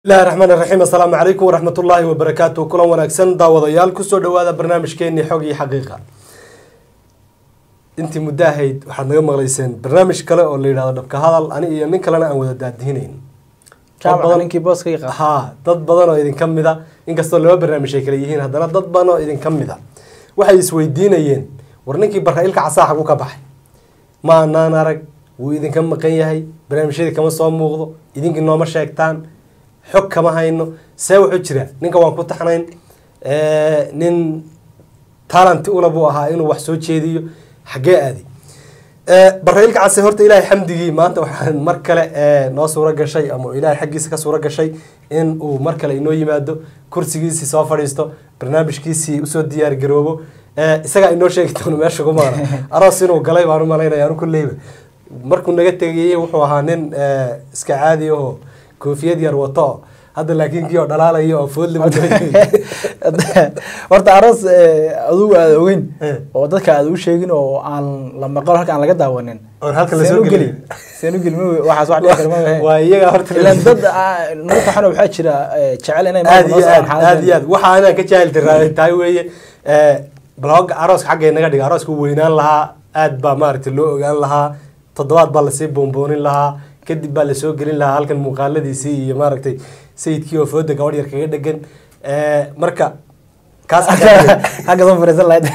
الله الرحمن الرحيم السلام عليكم ورحمة الله وبركاته كل وناكسن داوديال كسر دوادا برنامج كيني حقي حقيقة انت مداهيد waxaad naga maqlayseen barnaamij kale oo la yiraahdo dhabka hadal ani iyo nin kalena aan wada daadhineyn jaamac ninkii booska iqa dad badan oo idin kamida inkastoo laba barnaamij ay kala yihiin haddana dad badan oo idin kamida waxay isweydiinayeen war ninkii barraa'ilka casaaxa ku ka baxay ma aanan arag wuu idin ka maqan yahay barnaamijyada kama soo muuqdo idinka nooma sheegtaan xog kama hayno see wuxuu jira ninka waan ku taxnayn nin talent u labu ahaa inuu wax soo jeediyo xagee aadi barraa'ilka casaaxa horta ilaahay xamdigii maanta waxaan mar kale noo suura gashay ama ilaahay xaqiisa ka suura gashay in uu mar kale inoo yimaado kursigiisii soo fadhiisto barnaamijkiisii usoo diyaar garoobo isaga inoo sheegi doono meesha ku maana aroos inuu galay baan u malaynaya anu kulleyba markuu naga tegayay wuxuu ahaa nin iska caadi oo koofiyad yar wato hadda laakiin kii oo dhalaalayo oo foodli horta aroos adigu aad ogeyn oo dadka aad u sheegin oo aan la maqal halka aan laga daawanin oo halka la soo geli seenu geli waxaas wax dhici karma waa iyaga horta ilaan dad marka xano waxaa jira jecel inay aad waxa aan ka jahil tiraa tahay weeye blog aroos xagga naga dhiga aroosku weynaan lahaa aad baa maaragtay loo ogaan lahaa toddobaad baa la sii boonboonin lahaa kadib baa la soo gelin lahaa halkan muuqaaladiisii iyo maaragtay sayidkii oo fooda gabadh yar kaga dhagan marka kaas xagga soo fariisan lahayd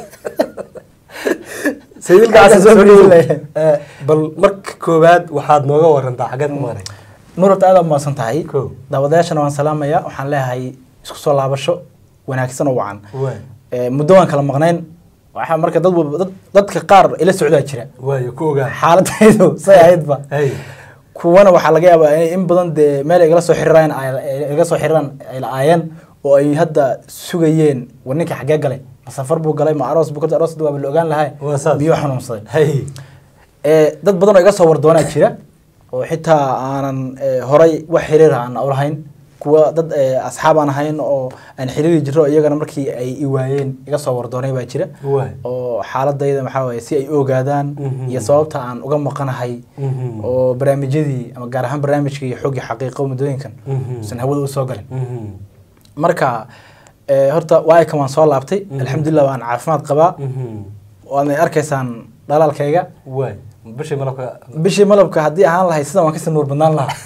sayidkaas soo gelin bal marka koowaad waxaad nooga warantaa xaggeed maaray nurta aad ma san tahay daawadayaashana waan salaamaya waxaan leeyahay isku soo laabasho wanaagsan oo wacan muddo waan kala maqnayn waxa marka dadka qaar ila socdaa jira waayo ku ogaa xaaladaydu say ahaydba kuwana waxa laga yaabaa in badan de meel ay iga soo xiraan ay laayeen oo ay hadda sugayeen waninka xagee galay safar buu galay ma aroos buu ka aroos waa la ogaan lahay biyo xanuunsaday dad badan oo iga soo wardoonaa jira oo xitaa aanan horay wax xiriir aan u lahayn kuwa dad asxaab aan ahayn oo aan xiriiri jiro iyagana markii ay i waayeen iga soo wardoonay baa jira oo xaaladayda maxaa waaye si ay ogaadaan iyo sababta aan uga maqanahay oo barnaamijyadii ama gaar ahaan barnaamijkii xogii xaqiiqo muddooyinkan san hawada u soo galin marka horta waa kamaan soo laabtay alxamdulilah waan caafimaad qabaa waadna arkaysaan dhalaalkayga bishii malabka haddii ahaan lahay sidan waan kasii nuur badnaan lahaa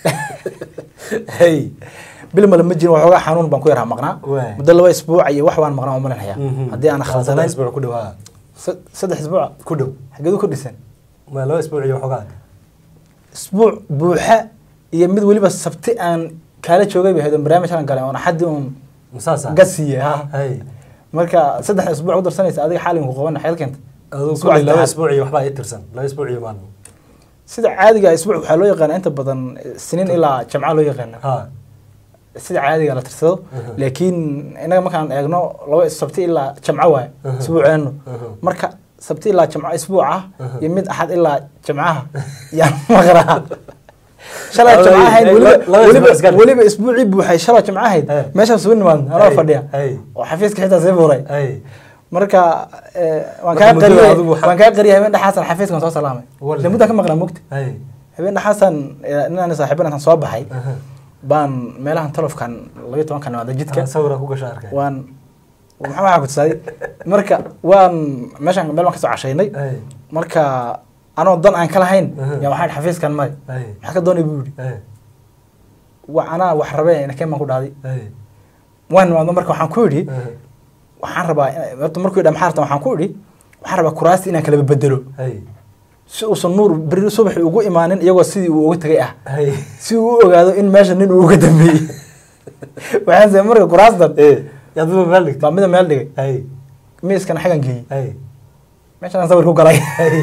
bil mala ma jirin waxoogaa xanuun baan ku yaraa maqnaa muddo 2 isbuuc iyo wax waan maqnaa uma lenayaa haddii aan khaldanayn isbuuc ku dhawaa 3 isbuuc ku dhow xageedu ku dhisan ma 2 isbuuc iyo waxoogaa isbuuc buuxa iyo mid waliba sabti aan kala joogay bay hadan barnaamij aan galay oo xaddi uun musaasa gasiya marka 3 isbuuc u darsanaysa adiga xaalin ku qaban xeel keenta adoo ku 2 isbuuc iyo waxba ay tirsan 2 isbuuc iyo maalmo sida caadiga isbuuc waxa loo yaqaan inta badan siniin ilaa jamca loo yaqaan sida caadiga la tirsado laakiin inaga markaan eegno 2 sabti ilaa jamca waay isbuuceenu marka sabti ilaa jamca isbuuca iyo mid axad ilaa jamcaha yaa maqraa shalay jamcahayd waliba isbuucii buuxay shalay jamcahayd meesha soo nimaan anoo fadhiya oo xafiiska xitaa sii buuray marka waan ka qariyay habeen dhaxasan xafiiskan soo salaamay lamada ka maqnaa mugti habeen dhaxasan inaan saaxiibana soo baxay baan meelahan talofkan 12 kan wada jidka sawira ku gashay arkay waan waxa ku tusay marka waan meeshan meel ka soo cashaynay marka anoo dan aan kala hayn yaa waxaan xafiiskan may waxa ka doonay buuri ana wax rabay in keen ma ku dhaaday waan marka waxaan ku yiri waxaan rabaa horta markuu dhamaxarta waxaan ku idhi waxaan rabaa kuraasti inaan kala bedelo si uu nuur bari subax ugu imaanin iyagoo sidii uu uga tagay si uu ogaado in meesha nin uu uga dambeeyay waxaan say marka kuraastan yadba meel dhigtay mid meel dhigay miiskan xagan geeyay meeshan aan sawir ku galay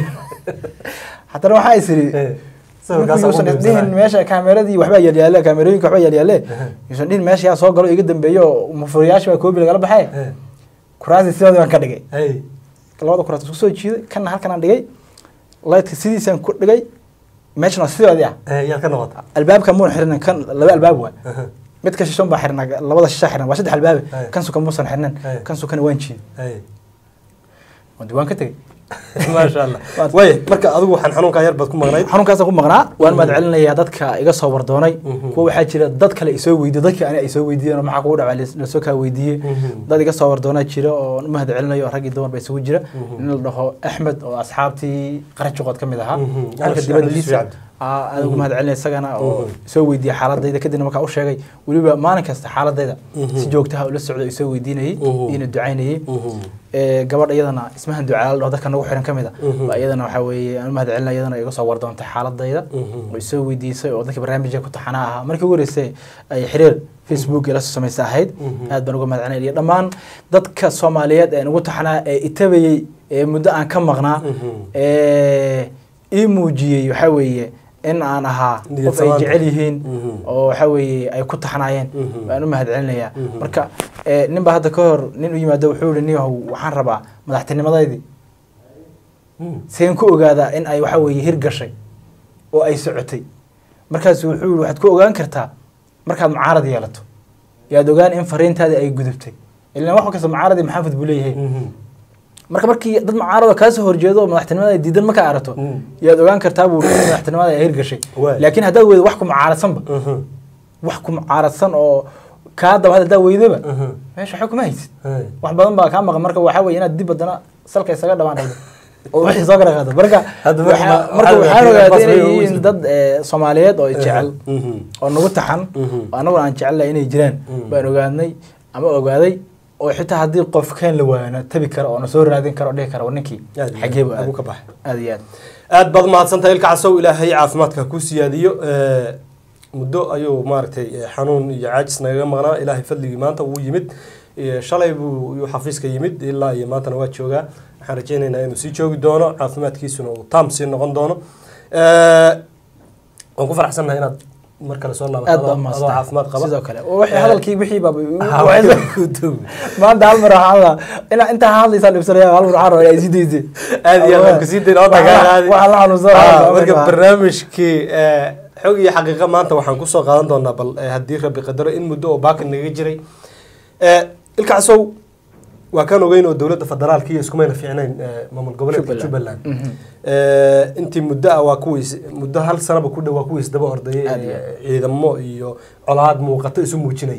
haddana waxaa isiri sawirkaas meesha kaameradii waxba yaal kaamerooyinka waxba yaal yuusan dhin meesha yaa soo galo iga dambeeyo mufuriyaasha baa koobi lagala baxay kuraasi sidoo aan ka dhigay labada kuraas isku soo jiiday kana halkan aan dhigay lightka sidiisan ku dhigay meeshana sidoo yaa ka noqota albaabka muu xirnaan kan laba albaab waa mid ka shishan baa xirnaa labada shisha xirnaa waa 3 albaab kan soo kan muusan xirnaan kan soo kan waan jiiday waan ka tagay ما شاء الله way marka adigu waxaan xanuunka yar bad ku maqnayd xanuunkaas ku maqnaa waan mahad celinayaa dadka iga soo wardoonay kuwa waxaa jira dad kale isoo weydiiyay dadka ani ay soo weydiiyeen maxaa kugu dhacay la soo ka weydiiyay dad iga soo wardoonay jira oo mahad celinayo rag iyo dumar bay isugu jira in la dhaho Axmed oo asxaabtii qarajqood kamid ahaa halka dibadiisa aad ugu mahad celinay isagana oo soo weydiiyay xaaladayda kadibna markaa u sheegay waliba maalin kasta xaaladayda si joogto ah ula socdo isoo weydiinayay inuu ducaynayay gabadha iyadana ismahan ducaal oo dadka nagu xiran kamid ah iyadana waxa weeye aan mahad celinay iyadana iga soo wardoontay xaaladayda oo isoo weydiisay oo dadka barnaamijka ku taxanaa ah markii ugu horeysay ay xiriir Facebook ila soo sameysay ahayd aad baan uga mahad celinay dhammaan dadka Soomaaliyeed ee ugu taxanaa ee itabayay muddo aan ka maqnaa ii muujiyay waxa weeye in aan ahaa qof ay jecel yihiin oo waxa weeye ay ku taxanaayeen baan u mahad celinayaa marka nin ba hadda ka hor nin u yimaado wuxuu yiri niyow waxaan rabaa madaxtinimadeedii seen ku ogaadaa in ay waxa weeye hirgashay oo ay socotay markaas wuxuu yiri waxaad ku ogaan kartaa markaad mucaarad yeelato yaad ogaan in fariintaada ay gudubtay ilaa wax kasta mucaaradii maxaafid buu leeyahay marka markii dad mucaarado ka soo horjeedo madaxtinimada diidan marka arato yaad ogaan kartaa buu madaxtinimada ay hirgashay laakiin hadaa weedo wax ku mucaaradsanba wax ku mucaaradsan oo ka daba hadaa weydaba meesha waxa kuma haysid wax badan baa ka maqan marka waxa weeye inaad dib badana salka isaga dhawaanaydo oo wixii soo garaqado marka waxaan ogaaday in dad Soomaaliyeed oo jecel oo nagu taxan anagu aan jecelahay inay jiraan baan ogaadnay ama ogaaday oo xitaa hadii qof keen la waana tabi karo oo soo raadin karo dhigi karo ninkii xageeb aad ka baxay aad bad mahadsantahay ilka casow ilaahay caafimaadka ku siyaadiyo muddo ayuu maartay xanuun iyo caajis naga maqnaa ilaahay fadligi maanta uu yimid shalay buu xafiiska yimid ilaa iyo maanta waa joogaa waxaan rajaynaynaa inuu sii joogi doono caafimaadkiisuna uu taam sii noqon doono waan ku faraxsanahay inaad markale soo laabato caafimaad qaba sidoo kale wixii hadalkii wixii baba maanta hal mar waxaa inta hadlaysaa dhibsanaya hal mar waxaa ay sideedii aad iyo aad ku sii deyn oo tagaad waxa la xanuunsan marka barnaamijkii xog iyo xaqiiqo maanta waxaan ku soo qaadan doonaa bal haddii rabbi qadaro in muddo oo baaqi naga jiray ilka casow waa kan ogeyn oo dawladda federaalka iyo isku meena fiicnayn maamul goboleedka Jubbaland intii muddo waa kuwiis muddo hal sanaba ku dhaw waa kuwiis daba ordayay ciidamo iyo colaad muuqato isu muujinay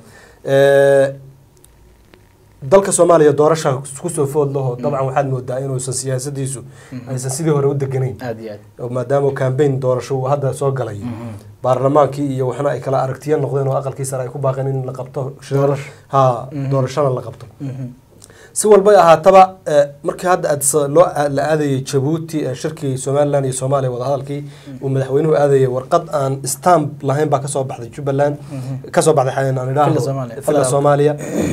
dalka Soomaaliya doorasho ku soo food laho dabcan waxaad moodaa inuu siyaasadiisu aysan sidii hore u deganayn oo maadaama campaign doorasho hadda soo galay baarlamaankii iyo waxna ay kala aragtiyo noqdeen oo aqalkii sare ay ku baaqeen in la qabto doorashada la qabto si walba ahaataba markii hadda loo la aadayay Djibouti shirkii Somaliland iyo Soomaaliya wada hadalkii uu madaxweynuhu aadayay warqad aan stamp lahayn baa ka soo baxday Jubbaland ka soo baxday xayaan ilaa Soomaaliya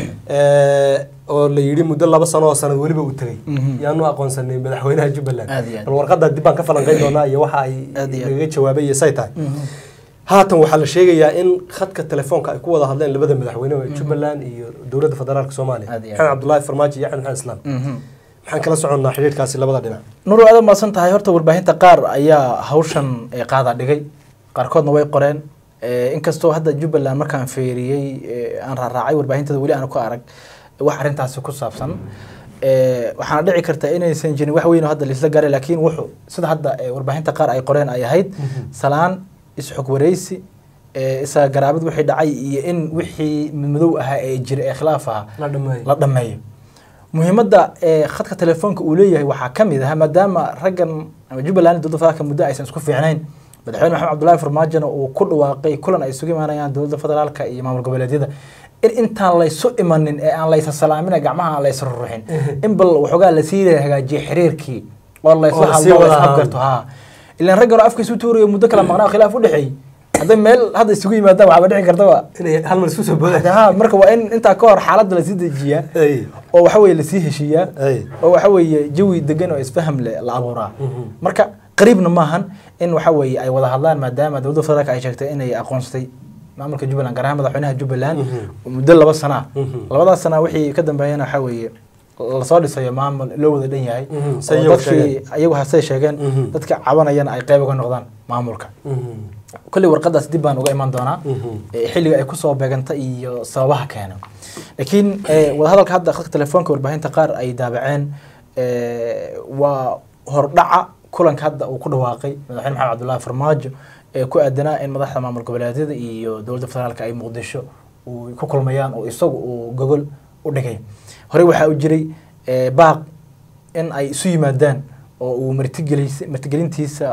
oo la yiri muddo 2 sano oo sanad waliba uu tagay yaanu aqoonsanay madaxweynaha Jubbaland bal warqadda dib baan ka falanqeyn doonaa iyo waxa ay laga jawaabay iyo saytahay haatan waxaa la sheegayaa in khadka telefoonka ay ku wada hadleen labada madaxweyne ee Jubbaland iyo dawladda federaalka Soomaaliya Maxamed Cabdullaahi Farmaajo iyo Axmed Islaam maxaan kala soconaa xiriirkaasi labada dhinac nur aad ma san tahay horta warbaahinta qaar ayaa hawshan ay qaada dhigay qaarkoodna way qoreen inkastoo hadda Jubbaland markaan feeriyay aan raacay warbaahintada wali aan ku arag wax arintaas ku saabsan waxaana dhici karta inaysan jirin wax weyn oo hadda la isla gaaray laakiin wuxuu sida hadda warbaahinta qaar ay qoreen ay ahayd salaan isxog wareysi isa garaabad wixii dhacay iyo in wixii madow ahaa ee jira ee khilaaf ah la dhameeyo muhiimadda khadka telefoonka uu leeyahay waxa kamid ah maadaama raggan Jubbaland dowladda federaalka muddo aysan isku fiicnayn madaxweyne Maxamed Cabdullaahi Farmaajo uu ku dhawaaqay kulan ay isugu imaanayaan dowladda federaalka iyo maamul goboleedyada intaan la isu imanin ee aan la is salaamin gacmaha aan la is ruuxin in bal waxoogaa la sii hagaajiyo xiriirkii oo la isla hadlo إلا رجع رأفك سوتوري ومدك لما قناه خلاف ودحي هذا ميل هذا يسوي ما دام عبدي كرتوا هل مرسوس بده ها مركب وين أنت كور حالات لسيد الجيا أو حوي لسيه شيا أو حوي جوي دجنا ويسفهم العبورة مركب قريب نماهن إنه حوي أي وضع الله ما دام دولة فرق أي شيء إنه أقونستي معمل كجبلان قرام ضحيناها جبلان ومدل بس سنة لبضع سنة وحي كدم بينا حوي الصادق سيا معمل لو ذا الدنيا هاي dadkii ayagu hasay sheegeen dadka cabanayaan ay qayb uga noqdaan maamulka kulli warqadaas dib baan uga iman doonaa xilliga ay ku soo beegantay iyo sababaha keenay laakiin wada hadalka hadda khadka telefoonka warbaahinta qaar ay daabaceen waa hordhaca kulanka hadda uu ku dhawaaqay madaxweyne maxamed cabdullaahi farmaajo ee ku aadanaa in madaxda maamul goboleedyada iyo dowladda federaalka ay muqdisho ku kulmayaan oo isagu uu gogol u dhigay. horey waxaa u jiray baaq in ay isu yimaadaan oo uu martigelintiisa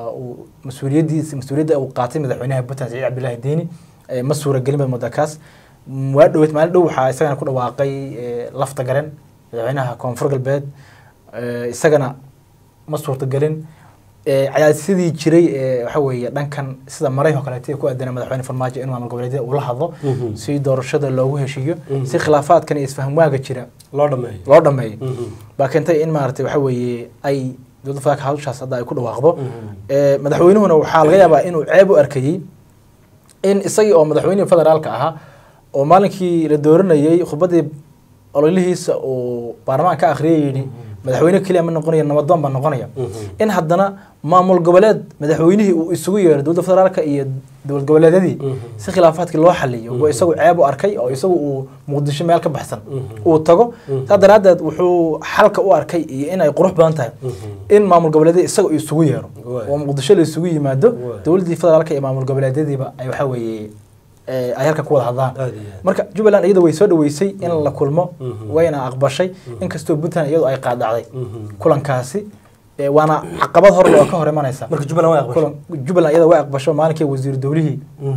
mas-uuliyadda uu qaatay madaxweynaha puntland Saciid Cabdilaahi Diini ma suuragelin ba mudakaas waa dhaweyd maalin dhow waxaa isagana ku dhawaaqay lafta garan madaxweynaha koonfur galbeed isagana ma suurtagelin cadaadisyadii jiray waxa weeye dhankan sida maray oo kaleeto ku aadanaa madaxweyne farmaajo in maamul goboleedyada uu la hadlo si doorashada loogu heshiiyo si khilaafaadkan iyo isfaham waaga jira loo dhameeyo baa keentay in maaragtay waxa weeye ay dowladda federaalka hawshaas hadda ay ku dhawaaqdo madaxweynuhuna waxaa laga yaabaa inuu ceeb u arkayey in isagii oo madaxweynihii federaalka ahaa oo maalinkii la dooranayay khudbadii ololihiisa uu baarlamaanka ka akhriyay yidhi madaxweyne kaliya ma noqonaya nabadoon baa noqonaya in haddana maamul goboleed madaxweynihii uu isugu yeeray dowladda federaalka iyo dowlad goboleedyadii si khilaafaadkii loo xaliyo oo isagu ceeb u arkay oo isagu uu muqdisho meel ka baxsan uu tago saa daraaddeed wuxuu xalka u arkay iyo in ay qurux badan tahay in maamul goboleedyada isaga isugu yeero oo muqdisho la isugu yimaado dowladdii federaalka iyo maamul goboleedyadiiba ay waxa weeye ay halka ku wada hadlaan marka Jubbaland iyada way soo dhaweysay in la kulmo wayna aqbashay inkastoo Puntland iyadu ay qaadacday kulankaasi waana caqabad hor loo ka hor imanaysa marka Jubbaland iyada way aqbasho maalinkii wasiir dawlihii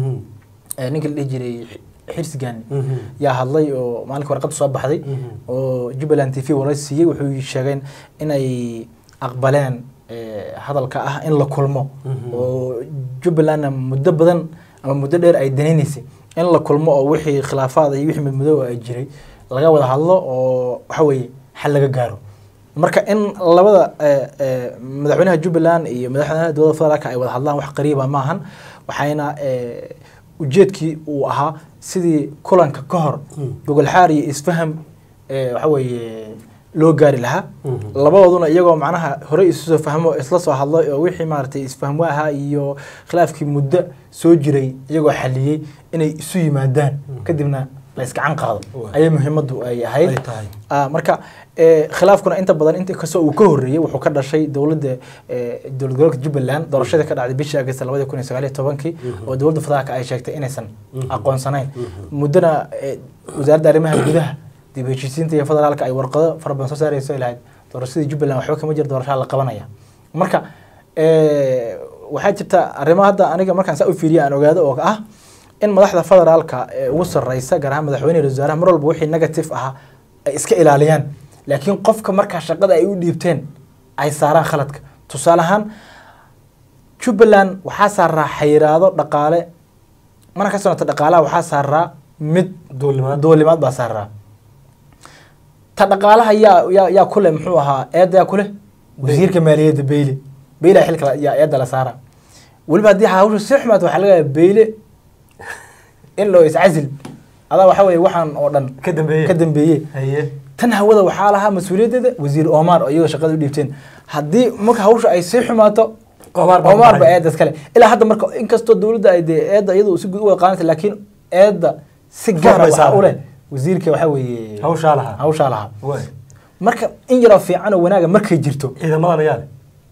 ninka la jiray xirsigan yaa hadlay oo maalinka warqad soo baxday oo Jubbaland TV waraysiiyay wuxuu sheegay in ay aqbaleen hadalka ah in la kulmo oo Jubbaland muddo badan ama muddo dheer ay danaynaysay in la kulmo oo wixii khilaafaad iyo wixii madmadow ay jiray laga wada hadlo oo waxa weeye xal laga gaaro marka in labada madaxweynaha Jubbaland iyo madaxweynaha dowladda federaalka ay wada hadlaan wax qariiba ma ahan waxayna ujeedkii uu ahaa sidii kulanka ka hor gogol xaar iyo isfaham waxa weeye loo gaari lahaa labadooduna iyagoo macnaha hore isu soo fahmo isla soo hadlo oo wixii maartay isfaham waaha iyo khilaafkii muddo soo jiray iyagoo xaliyay inay isu yimaadaan kadibna la iska can qaado ayay muhiimadu ay ahayd marka khilaafkuna inta badan inta kasoo uu ka horeeyay wuxuu ka dhashay dowladda gobolka Jubbaland doorashada ka dhacday bishii Agast 2019 oo dowladda federaalka ay sheegtay inaysan aqoonsanayn muddana wasaaradda arrimaha gudaha dib u heshiisiinta iyo federaalka ay warqado fara badan soo saarayso ilaa doorashada Jubbaland waxba kama jiro doorasho la qabanaya marka waxaa jirta arrimaha hadda aniga markaan saa u fiiriyo aan ogaado oo ah in madaxda federaalka ugu sarreysa gaar ahaan madaxweynaha wasaaraha mar walba wixii negative ah ay iska ilaaliyaan laakiin qofka marka shaqada ay u dhiibteen ay saaraan khaladka tusaale ahaan Jubbaland waxaa saaraa xayiraado dhaqaale mana ka soconta dhaqaalaha waxaa saaraa mid doolimaad baa saaraa ta dhaqaalaha yaa kule muxuu ahaa eeda yaa kule wasiirka maaliyadda beyle xilka yaa eeda la saara waliba haddii hawshu si xumaad waxa laga beyle in loo iscazil adaa waxa weeye waxaan oo dhan ka dambeeyay tan hawada waxaa lahaa mas'uuliyadeeda wasiir Omar oo iyaga shaqada u dhiibteen haddii marka hawshu ay si xumaato Omar ba eeda kale ilaa hadda marka inkastoo dawladda ay eeda iyadu si guud u qaanatay laakiin eeda si gaar ah u leh wasiirka waxa weeye hawsha laha marka in yara fiican oo wanaaga markay jirto ciidamada yaal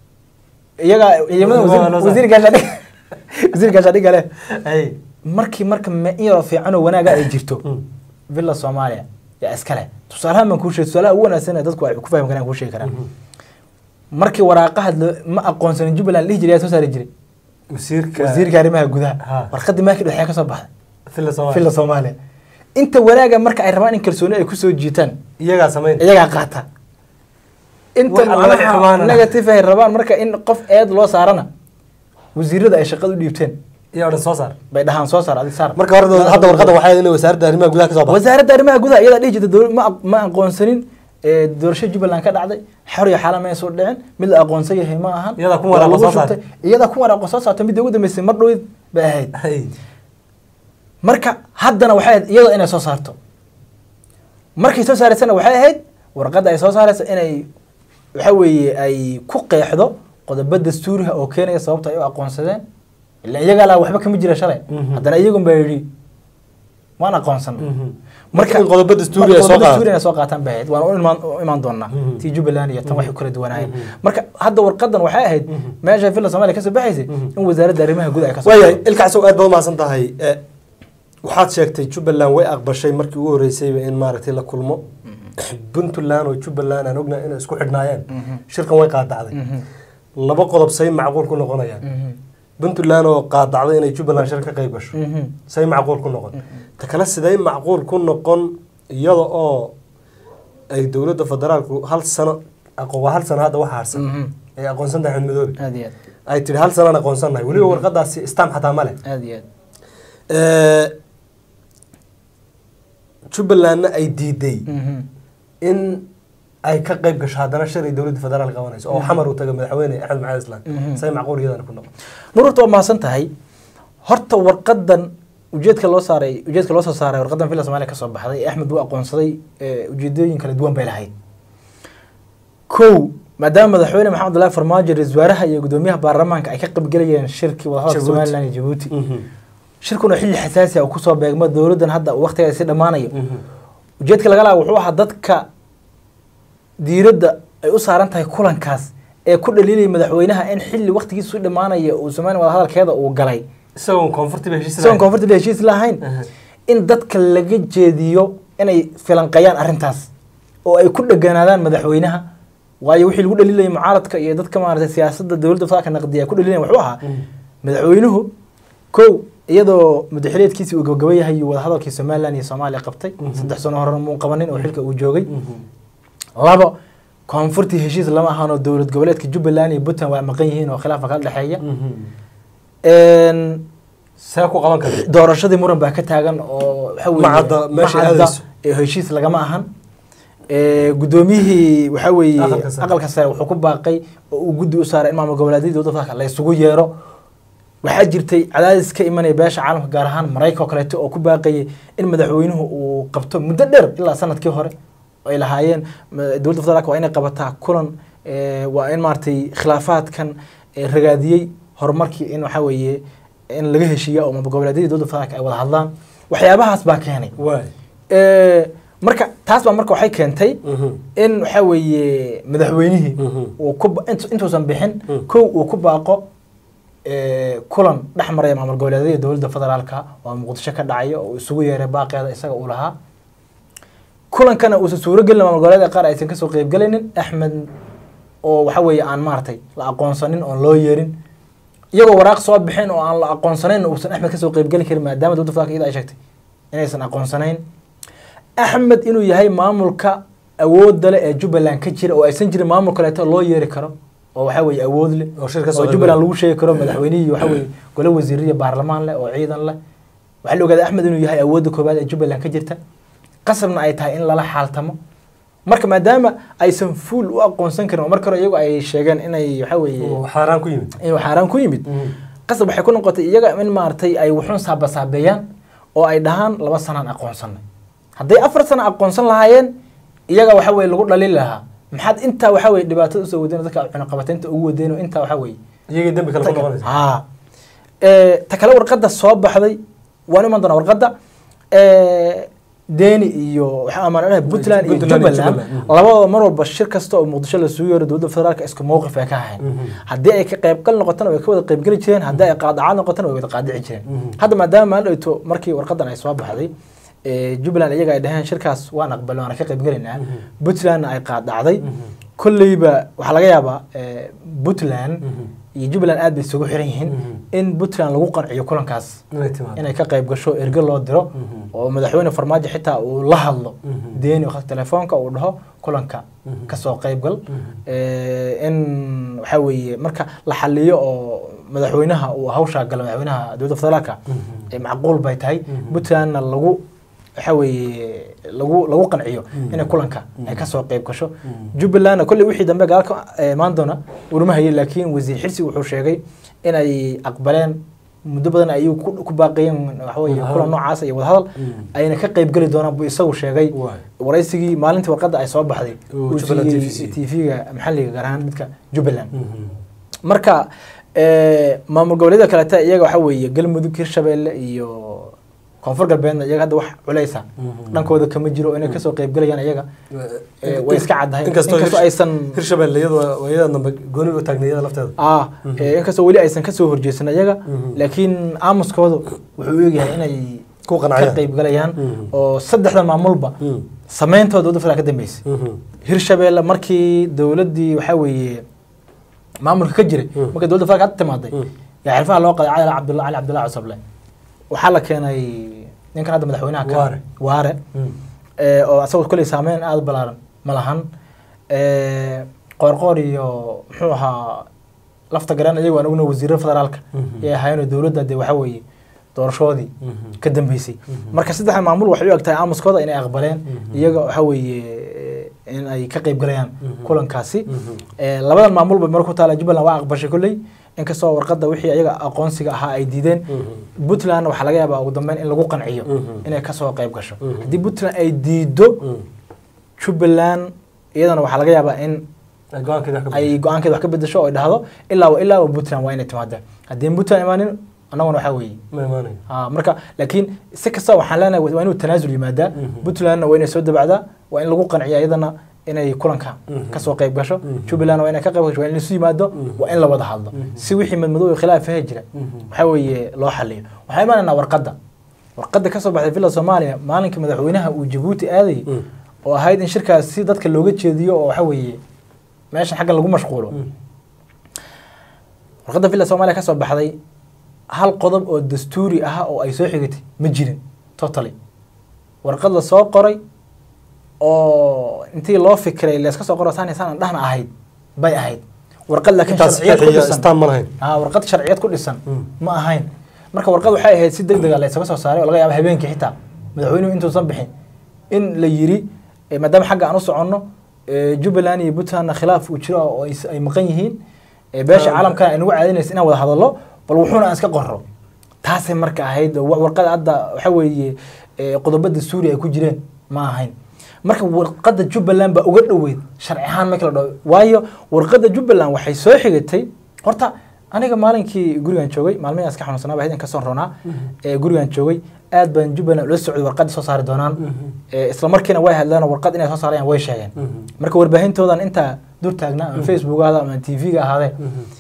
iyaga wasiirka shaqadiga leh marka in yara fiican oo wanaaga ay jirto villa Soomaaliya yaa iskale tusaalaha man ku sheegay tusaalaha ugu wanaagsan ee dadku ay ku fahmi karaan ku sheegi karaan markii waraaqaha ma aqoonsan Jubbaland la hijriya soo saari jiray wasiirka arrimaha gudaha warqadii markii waxay ka soo baxday villa Soomaaliya inta wanaaga marka ay rabaan in kalsooni ay ku soo jiitaan iyaga qaata inta negative ay rabaan marka in qof eed loo saarana wasiirada ay shaqada u dhiibteen iyo oran soo saar bay dhahan soo saar adiga saar marka hore hadda warqada waxay inay wasaaradda arrimaha gudaha ka soo baxday wasaaradda arrimaha gudaha iyada dhigi jirtay ma aqoonsanin doorashada Jubbaland ka dhacday xor iyo xaalad ma soo dhicin mid la aqoonsan yahay ma ahan iyada ku waraaq soo saartay iyada ku waraaq soo saartay mid ugu dambeysay mar dhow bay ahayd marka haddana waxay iyada inay soo saarto markay soo saaraysana waxay ahayd warqada ay soo saarayso inay waxa weeye ay ku qeexdo qodobo dastuuri ah oo keenaya sababta ay u aqoonsadeen ilaa iyaga la waxba kama jira shalay haddana iyagu baa yiri waan aqoonsan marka in qodobo dastuuri ay soo qaataan bahayd waan u imaan doonaa tii Jubbaland iyo tan wax kala duwanaayeen marka hadda warqadan waxay ahayd meesha filla Soomaaliya ka soo baxaysay in wasaaradda arrimaha guud ay ka soo waayay ilkaas oo aad baad maasan tahay waxaad sheegtay Jubbaland way aqbashay markii ugu horeysay in maaragtay la kulmo Puntland oo Jubbaland aan ognahay in isku xidhnaayeen shirkan way qaadacday laba qodob say macquul ku noqonayaan Puntland oo qaadacday inay Jubbaland shir ka qayb gasho say macquul ku noqon ta kala siday macquul ku noqon iyada oo ay dawladda federaalku hal sano hadda waxa harsan ay aqoonsan tahay Midoobe ay tiri hal sano aqoonsanahay waliba warqadaasi stamp xataa ma leh Jubbaland ay diiday in ay ka qayb gasho hadana shir ay dawladda federaalka qabanayso oo xamar u taga madaxweyne Axmed Maxamed Islaan say macquul iyadana ku noqon nurto ma san tahay horta warqadan ujeedka loo soo saaray warqadan filla Soomaaliya ka soo baxday Axmed uu aqoonsaday ujeedooyin kala duwan bay lahayd maadaama madaxweyne Maxamed Abdullaahi Farmaajo ra'iisul wasaaraha iyo gudoomiyaha baarlamaanka ay ka qayb galayeen shirkii wadahadalka Soomaaliland iyo Djibouti shirkuna xilli xasaasi ah oo ku soo beegma dawladdan hadda waqtigeeda si dhamaanayo ujeedka laga lahaa wuxuu ahaa dadka diiradda ay u saaran tahay kulankaas ee ku dhaliilay madaxweynaha in xilli waqtigiisu dhamaanayo uu Soomaaliya wadahadalkeeda uu galay isagoon comfortable heshiis lahayn in dadka laga jeediyo inay filanqayaan arrintaas oo ay ku dhaganaadaan madaxweynaha waayo wixii lagu dhaliilay mucaaradka iyo dadka maaragtay siyaasadda dawladda federaalka naqdiya ku dhaliilay wuxuu ahaa madaxweynuhu iyadoo madaxweynaadkiisii uu gabagabay yahay wadahadalkii Soomaaliland iyo Soomaaliya qabtay 3 sano hore muu qabanin oo xilka uu joogay laba koonfurti heshiis lama ahaano dawlad goboleedka Jubbaland iyo Puntland waa maqan yihiin oo khilaaf ka dhaxeeya saako qaban kara doorashadii muran baa ka taagan oo waxa weeye macada meesha aadayso heshiis lagama ahan gudoomiyihii waxa weeye aqalka sare wuxuu ku baaqay oo uu guddi u saaray in maamul goboleedyada waddanka la isugu yeero waxaa jirtay cadaadis ka imanaya beesha caalamka gaar ahaan Mareykanka oo kaleeto oo ku baaqayay in madaxweynuhu uu qabto muddo dheer ilaa sanadkii hore ay lahaayeen dawladda federaalka waa inay qabataa kulan waa in maartay khilaafaadkan ragaadiyay horumarkii in waxa weeye in laga heshiiyo oo maamul goboleedyada dawladda federaalka ay wada hadlaan waxyaabahaas baa keenay marka taas baa marka waxay keentay in waxa weeye madaxweynihii uu intuusan bixin uu ku baaqo kulan dhaxmaraya maamul goboleedyada dawladda federaalka oo Muqdisho ka dhacay oo isugu yeeray baaqeeda isaga uu lahaa kulankana uu suuro gelin maamul goboleedyada qaar aysan ka soo qayb galaynin Axmed oo waxa weeye aan maartay la aqoonsanin oo loo yeerin iyagoo waraaq soo bixin oo aan la aqoonsanayn oo Axmed ka soo qayb gali karin maadaama dawladda federaalka ay sheegtay inaysan aqoonsanayn Axmed inuu yahay maamulka awoodda leh ee Jubbaland ka jira oo aysan jirin maamul kale oo loo yeeri karo oo waxa weeye awood leh oo shirka soo Jubbaland lagu sheegi karo madaxweynaha waxa weeye gole wasiirada baarlamaan leh oo ciidan leh waxa la ogaaday Axmed inuu yahay awoodda koobaad ee Jubbaland ka jirta qasabna ay tahay in lala xaaltamo marka maadaama aysan fuul u aqoonsan karin marka hore iyagu ay sheegeen inay waxa weeye xaraan ku yimid qasab waxay ku noqotay iyaga in maartay ay wuxuun saabeeyaan oo ay dhahaan 2 sano aqoonsanay hadday 4 sano aqoonsan lahaayeen iyaga waxa weeye lagu dhalin lahaa maxad inta waxa weeye dhibaato soo wadeen dadka cunaqabateynta ugu wadeen inta waxa weeye iyaga dambi kala noqonaysa ta kala warqada soo baxday waan iman doona warqada deeni iyo waxa amaanaha Puntland iyo Jubbaland labada mar walba shir kasta oo Muqdisho la soo yeero dawladda federaalka isku mowqif ay ka hayeen hadii ay ka qayb gal noqotana way ka wada qayb gali jireen hadii ay qaadacad noqotana way wada qaadici jireen hadda maadaama aan dhayto markii warqadan ay soo baxday Jubbaland iyaga ay dhahaan shirkaas waan aqbalay waan ka qayb galaynaa Puntland ay qaadacday kulliba waxa laga yaabaa Puntland iyo Jubbaland aad bay isugu xiran yihiin in Puntland lagu qanciyo kulankaas inay ka qayb gasho erga loo diro oo madaxweyne Farmaajo xitaa uu la hadlo deeni waqti telefoonka uu dhaho kulanka ka soo qayb gal in waxa weeye marka la xaliyo oo madaxweynaha uu hawsha galo madaxweynaha dawladda federaalka macquul bay tahay Puntland lagu waxa weeye lagu qanciyo in kulanka ay ka soo qayb gasho Jubbaland kulli wixii dambe gaalka maandona urmahay laakiin wasiir xirsi wuxuu sheegay in ay aqbaleen muddo badan ay ku baaqayeen waxa weeye kulan noocaas iyo wada hadal ayna ka qayb gali doonaan buu isagu sheegay waraysigii maalintii warqada ay soo baxday TV-ga maxalliga gaar ahaan midka Jubbaland marka maamul goboleedyada kale iyaga waxa weeye Galmudug Hirshabeelle iyo koonfur galbeedna iyaga hadda wax culeysa dhankooda kama jiro inay kasoo qayb galayaan iyaga way iska caddahay inkastoo aysan Hirshabelle iyada dambe gooni u taagnayada lafteeda inkastoo weli aysan kasoo horjeesan iyaga laakiin aamuskooda wuxuu u egyahay inay ku ka qayb galayaan oo saddexda maamulba samayntooda dowladda federaalka ka dambeysay Hirshabelle markii dowladdii waxaa weeye maamulka ka jiray markii dowladda federaalka timaaday yaa xirfaha loo qaday cali cabdullaahi Cosoble waxaa la keenay ninkan hadda madaxweynaha ka waare oo asagoo kulay saameyn aad balaaran ma lahan qoorqoor iyo muxuu ahaa lafta garan iyagu anaguna wasiirada federaalka ee ahaayeen dowladda de waxa weeye doorashoodii ka dambeysay marka saddexda maamul waxay u egtahay aamuskooda inay aqbaleen iyaga waxa weeye in ay ka qayb galayaan kulankaasi labadan maamulba mar ku taala Jubbaland waa aqbashay kulley inkastoo warqadda wixii ayaga aqoonsiga ahaa ay diideen Puntland waxa laga yaabaa ugu dambeyn in lagu qanciyo inay ka soo qayb gasho haddii Puntland ay diido Jubbaland iyadana waxa laga yaabaa in ay go'aankeeda wax ka bedesho oo ay dhahdo ilaa Puntland waa inay timaado haddii Puntland imaanin anaguna waxa weeye marka laakiin si kasta waxaan leenahay waa inuu tanaasul yimaadaa Puntlandna waa inay soo dabacdaa waa in lagu qanciyo iyadana inay kulanka ka soo qayb gasho Jubbaland waa inay ka qayb gasho waa in la soo yimaado waa in la wada hadlo si wixii madmadow khilaaf ah jira waxa weeye loo xaliyo waxay imaanayna warqadda ka soo baxday villa Soomaaliya maalinka madaxweynaha uu Djibouti aaday oo ahayd in shirkaas si dadka looga jeediyo oo waxa weeye meesha xagga lagu mashquulo warqadda villa Soomaaliya ka soo baxday hal qodob oo dastuuri ah oo ay soo xigatay ma jirin totally warqad la soo qoray oo intii loo fikiray la iska soo qoro saan dhahna ahayd bay ahayd warqad laakiin sharciyad ku dhisan ma ahayn warqad sharciyad ku dhisan ma ahayn marka warqad waxay ahayd si degdeg ah la isaga soo saaray oo laga yaabo habeenkii xitaa madaxweynuhu intuu san bixin in la yiri maadaama xagga aan u soconno Jubbaland iyo Puntland khilaaf uu jiro oo ay maqan yihiin beesha caalamka ay nagu caadinaysa inaan wada hadallo bal wuxuuna aan iska qorro taasay marka ahayd warqad hadda waxa weeye qodobada Suuriya ay ku jireen ma ahayn marka warqadda Jubbaland ba uga dhaweyd sharci ahaan ma kala dhaw waayo warqadda Jubbaland waxay soo xigatay horta aniga maalinkii gurigan joogay maalmaha iska xanuunsanaa baa ka soo roonaa gurigan joogay aad baan Jubbaland la socday warqad soo saari doonaan isla markiina way hadlaan warqad inay soo saarayaan way sheegeen marka warbaahintoodan inta dur taagnaa ama Facebook-aada ama TV-ga ahaadee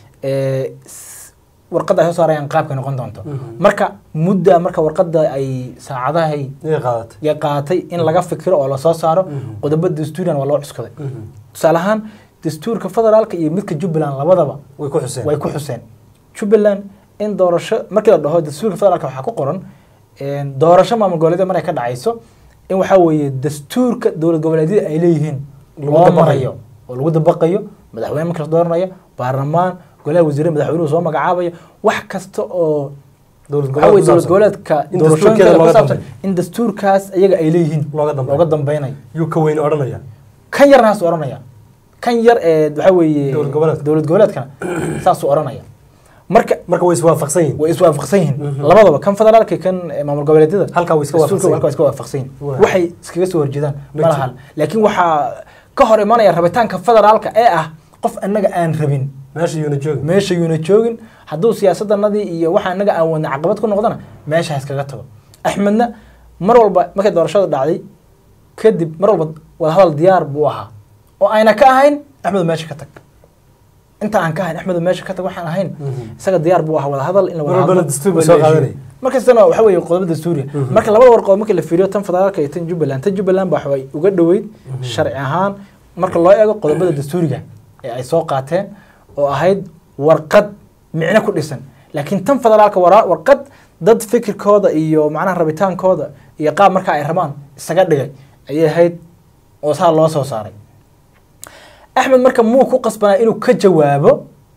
warqadda ay soo saarayaan qaabka noqon doonto marka mudda marka warqadda ay saacadahay ya qaadatay in laga fikiro oo la soo saaro qodobada dastuuriyan waa loo cuskaday tusaale ahaan dastuurka federaalka iyo midka Jubbaland labadaba way ku xuseen Jubbaland in doorasho markii la dhaho dastuurka federaalka waxa ku qoran doorasho maamul goboleedyada markay ka dhacayso in waxa weeye dastuurka dowlad goboleedyada ay leeyihiin lagu marayo oo lagu dabaqayo madaxweyne marka la dooranayo baarlamaan golaha wasiirada madaxweynuhu soo magacaabayo wax kasta oo dowlad goboleedka doorashooyinka ku saabsan in dastuurkaas iyaga ay leeyihiin looga dambaynayo yuu ka weyn odhanaya kan yarnaas odhanaya kan yar waxa weeye dowlad goboleedkana saas u odhanaya marka way iswaafaqsan yihiin labadaba kan federaalka kan maamul goboleedyada halka way iska waafaqsan waxay iskaga soo horjeedaan malahan laakiin waxa ka hor imanaya rabitaanka federaalka ee ah qof annaga aan rabin meesha yuuna joogin hadduu siyaasadanadii iyo waxa annaga aan wadna caqabad ku noqdana meesha iskaga tago Axmedna mar walba markay doorashada dhacday kadib mar walba wada hadal diyaar buu ahaa oo ayna ka ahayn Axmed meesha ka tag inta aan ka ahayn Axmed meesha ka tag waxaan ahayn isaga diyaar buu ahaa wada hadal in la wada hadal dastuur soo qaadanay markastana waxa weeye qodobada Suuriya marka labada warqood markii la fiiriyo tan federaalka iyo tan Jubbaland ba waxay uga dhaweyd sharci ahaan marka loo eego qodobada dastuuriga ee ay soo qaateen oo ahayd warqad micno ku dhisan laakiin tan federaalka warqad dad fikirkooda iyo macnaha rabitaankooda iyo qaab marka ay rabaan isaga dhigay ayay ahayd oo saa loo soo saaray Axmed marka muu ku qasbanaa inuu ka jawaabo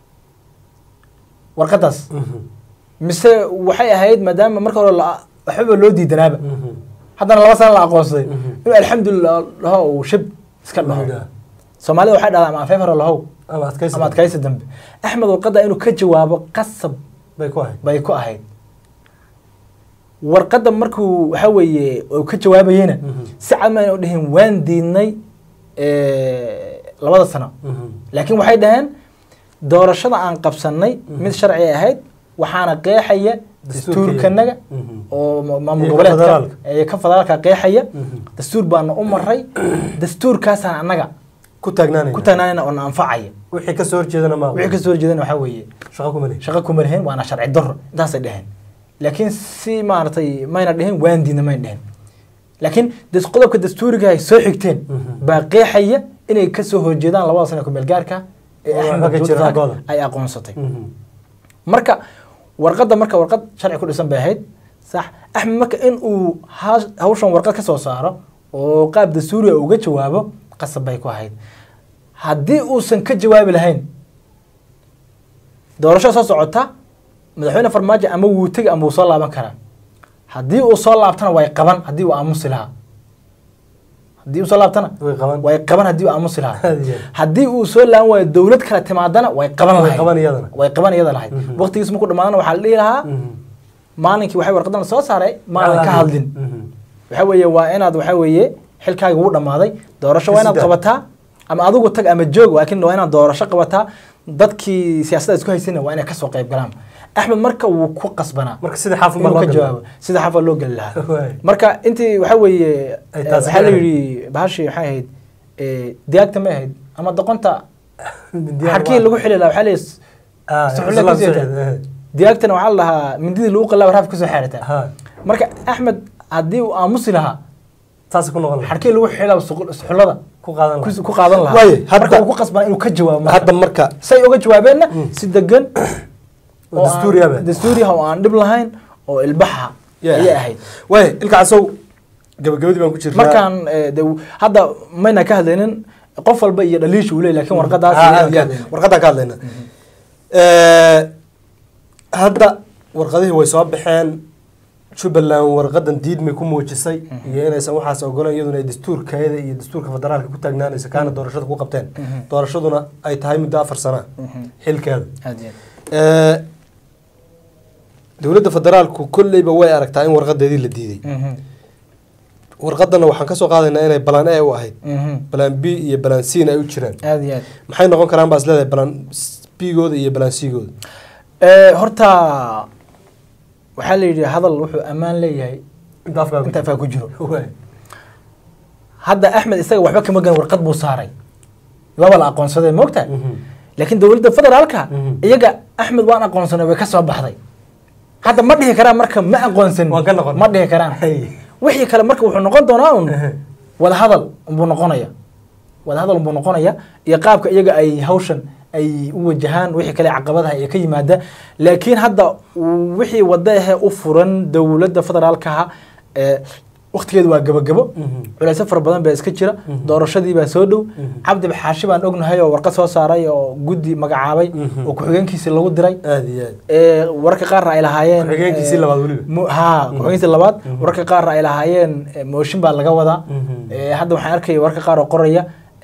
warqadaas mise waxay ahayd maadaama marka hore waxba loo diidanaaba haddana 2 sano la aqoonsaday inuu alxamdulillah uu shib iska dhaho Soomaalida waxay dhahdaa ama feefar lahow ama adkaysi dambe Axmed warqadda inuu ka jawaabo qasab bay ku ahayd warqadda markuu waxa weeye oo ka jawaabayena si cad ma inuu dhahin waan diidnay 2 sano laakiin waxay dhaheen doorashada aan qabsanay mid sharci ahayd waxaana qeexaya dastuurkanaga oo maamul goboleedka ee ka federaalka qeexaya dastuur baan u maray dastuurkaasaan anaga ku taagnaanayna oo anfacaya wixii ka soo horjeedana waxa weeye shaqo kuma lehen waana sharci darro intaasay dhaheen laakiin si maartay mayna dhaheen waan diidna mayna dhaheen laakiin qodobka dastuuriga ay soo xigteen baa qeexaya inay ka soo horjeedaan labada sano ku meel gaarka ee Axmed ay aqoonsatay marka warqad sharci ku dhisan bay ahayd sax Axmed marka in uu hawshan warqad ka soo saaro oo qaab dastuuri ah uga jawaabo qasab bay ku ahayd haddii uusan ka jawaabi lahayn doorasho soo socota madaxweyne farmaajo ama wuu tagi ama wuu soo laaban karaa haddii uu soo laabtana way qaban haddii uu aamusi lahaa haddii uu soo laabtana way qaban haddii uu aamusi lahaa haddii uu soo laaban waayo dowlad kale timaadana way qaban lahayd waqtigiis markuu dhamaadana waxaa la dhihi lahaa maalinkii waxay warqadan soo saaray maalin ka hadlin waxa weeye waa inaad waxa weeye xilkaaga wuu dhamaaday doorasho waa inaad qabataa ama adigu tag ama joog laakiin waa inaad doorasho qabataa dadkii siyaasadda isku haysana waa inay ka soo qayb galaan Axmed marka wuu ku qasbanaa marka sida xaafad loo gali lahaa marka intii waxa weeye waxa la yiri baashi waxay ahayd diyaagta ma ahayd ama doqonta harkii lagu xili lahaa waxa la diyaagtana waxa la lahaa mindida lagu qalaa waraaf ka soo xaarata marka Axmed haddii uu aamusi lahaa taas ku noqon harkii lagu xilaa suxulada ku qaadan lahaa marka uu ku qasbanaa inuu ka jawaabo hadda marka say uga jawaabeenna si degan dastuuriyaha oo aan dhib lahayn oo ilbaxa ayay ahayd ilka casow gabagabadii baan ku jirnaa markaan hadda mayna ka hadlaynin qof walba iyo dhaliisha uu leeyahay laakiin warqadaan ka hadlayna hadda warqadihii way soo baxeen Jubbaland warqadan diidmay ku muujisay iyo inaysan waxaas ogolaan iyaduna ay dastuurkeeda iyo dastuurka federaalka ku taagnaanaysa kaana doorashada ku qabteen doorashaduna ay tahay muddo 4 sano xilkeeda dowladda federaalku kullayba way aragtaa in warqadeedii la diiday warqadana waxaan ka soo qaadaynaa inay balan A u ahayd balan B iyo balan C ay u jiraan maxay noqon karaan baas leedahay balan B gooda iyo balan C gooda horta waxaa la yidhi hadal wuxuu ammaan leeyahay inta afkaa ku jiro hadda Axmed isaga waxba kama garan warqad buu saaray laba la aqoonsaday moogtaa laakiin dowladda federaalka iyaga Axmed waan aqoonsanay way ka soo baxday hadda ma dhihi karaan marka ma aqoonsan ma dhihi karaan wixii kale marka wuxuu noqon doonaa wada hadal buu noqonaya iyo qaabka iyaga ay hawshan ay u wajahaan wixii kale caqabadaha ay ka yimaada laakiin hadda wixii wadaha u furan dowladda federaalka waqtigeedu waa gabagabo culays far badan baa iska jira doorashadii baa soo dhow Cabdi Xaashi baan ognahay oo warqad soo saaray oo guddi magacaabay oo ku xigeenkiisa lagu diray warka qaar ay lahaayeen xigeenkiisa labaad waliba xigeenkiisa labaad warka qaar ay lahaayeen mooshin baa laga wadaa hadda waxaan arkay warka qaar oo qoraya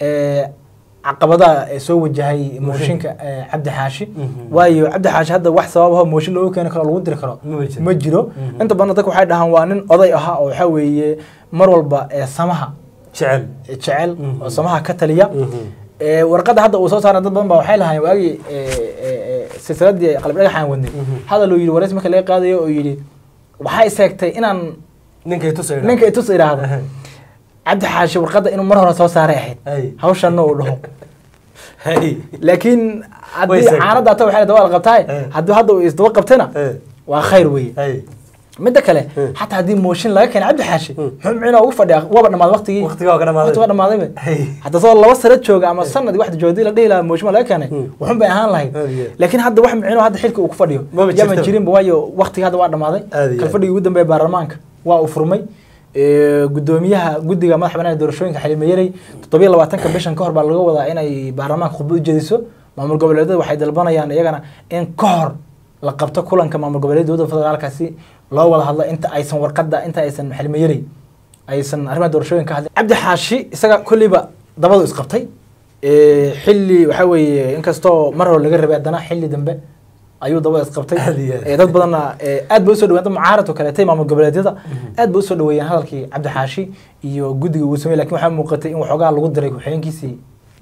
caqabadaha soo wajahay mooshinka Cabdi Xaashi waayo Cabdi Xaashi hadda wax sabab ah mooshin loo keenay karo lagu diri karo ma jiro inta badan dadku waxay dhahaan waa nin oday ah oo waxa weeye mar walba samaha jecel oo samaha ka taliya warqada hadda uu soo saaray dad badan baa waxay lahaayeen waagi silsiladii qalab dhagaxan wadnay hada loo yiri wareys marka laga qaadayo oo yiri waxay seegtay inaan ninka ay tus iraahdo Cabdi Xaashi warqada inuu mar hore soo saaray ahayd hawshan oo dhaho laakiin haddii caanada ta waxay dawal qabtay haddii hadda uu isdaba qabtana waa khayr weeye midda kale xataa haddii mooshin laga keenay Cabdi Xaashi muxuu micno ugu fadhiyaa waba dhamaad waqtigii waa dhamaaday hadda soo laba sano jooga ama sanad wax joogay la dhihila mooshin laga keenay wuxuu bay ahaan lahayd laakiin hadda wax micno hadda xilka uu ku fadhiyo yaman jirin waayo waqtiga hadda waa dhamaaday kal fadhiga ugu dambeeyay baarlamaanka waa uu furmay gudoomiyaha guddiga madaxa banaan doorashooyinka Xilime Yarey 27ka bishan ka hor baa laga wadaa inay baarlamaanka khudbad u jeediso maamul goboleedyada waxay dalbanayaan iyagana in ka hor la qabto kulanka maamul goboleedyada federaalkaasi loo wada hadlo inta aysan warqada inta aysan Xilime Yarey aysan arrimaha doorashooyinka hadlin Cabdi Xaashi isaga kulliba dabadu isqabtay xilli waxa weeye inkastoo mar hore laga rabay haddana xilli dambe ayuu dabada isqabtay dad badan aad buu soo dhawaatay mucaaradka kale tay maamul goboleedyada aad buu soo dhaweeyeen hadalkii Cabdi Xaashi iyo guddiga uu sameeyay laakiin waxa muuqatay in waxoogaa lagu diray ku xigeenkiisii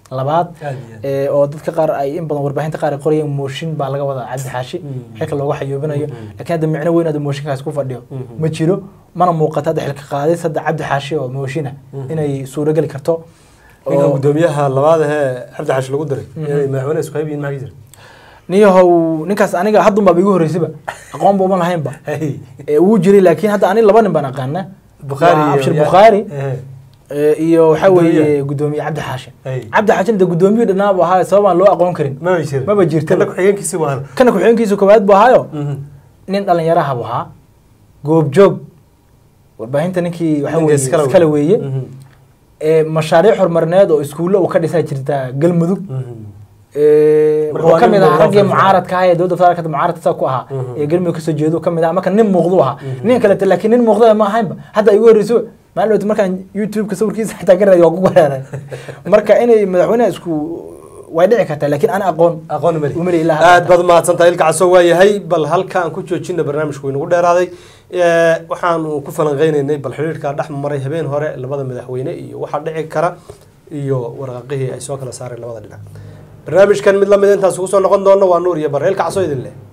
labaad oo dadka qaar ay in badan warbaahinta qaar ay qorayeen mooshin baa laga wadaa Cabdi Xaashi xilka looga xayoobinayo laakiin hadda micno weyn aad mooshinkaas ku fadhiyo ma jiro mana muuqata hadda xilka qaadis hadda Cabdi Xaashi oo mooshina inay suuro gali karto oo gudoomiyaha labaad ee Cabdi Xaashi lagu diray inay madaxweynaha isku haybiin ma jiro niyahow ninkaas aniga hadda baa igu horeysayba aqoon buu ma lahayn ba uu jiray laakiin hadda ani laba nin baan aqaana Bukhari iyo waxa weeye gudoomiye Cabdi Xaashi Cabdi Xaashi inta gudoomiye dhanaab ahaa sabab loo aqoon karin ma jirto kana ku xigeenkiisa koobaad buu ahaayo nin dhalinyaraha buu ahaa goob joog warbaahinta ninkii waxa weeye iskala weeye mashaariic horumarineed oo iskuulo uu ka dhisay jirta Galmudug oo kamid ah ragga mucaaradka ah ee dowladda federaalka mucaaradka ku ahaa ee Galmudug ka soo jeedo kamid ah marka nin muuqdo ahaa nin kale laakiin nin muuqdo ma ahaynba hadda igu horeyso maalinta markaan YouTube ka sawirkiisa xitaa ka raadiyo ugu weeraray marka inay madaxweynaha isku way dhici kartaa laakiin ana aqoon umari ilaaha aad bad ma santahay ilka casoo waayahay bal halka aan ku joojino barnaamijku inagu dheeraaday waxaan ku falanqeynaynay bal xiriirka dhex maray habeen hore labada madaxweyne iyo waxa dhici kara iyo warqaqihii ay soo kala saareen labada dhinac barnaamijkan mid la mid intaas ugu soo noqon doono waa Nuur iyo Bareel ka casoo idin leh